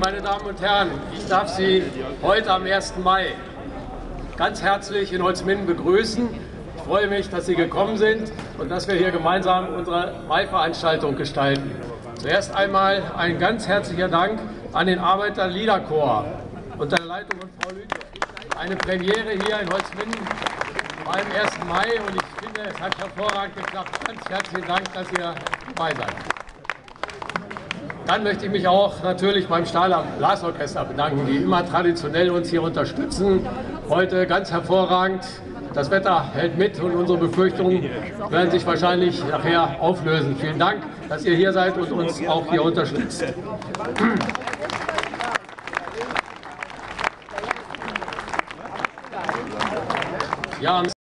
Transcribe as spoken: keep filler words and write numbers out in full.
meine Damen und Herren, ich darf Sie heute am ersten Mai ganz herzlich in Holzminden begrüßen. Ich freue mich, dass Sie gekommen sind und dass wir hier gemeinsam unsere Mai-Veranstaltung gestalten. Zuerst einmal ein ganz herzlicher Dank an den Arbeiter-Liederchor unter der Leitung von Frau Lütke. Eine Premiere hier in Holzminden beim ersten Mai und ich finde, es hat hervorragend geklappt. Ganz herzlichen Dank, dass ihr dabei seid. Dann möchte ich mich auch natürlich beim Stahler Blasorchester bedanken, die immer traditionell uns hier unterstützen. Heute ganz hervorragend. Das Wetter hält mit und unsere Befürchtungen werden sich wahrscheinlich nachher auflösen. Vielen Dank, dass ihr hier seid und uns auch hier unterstützt. Ja,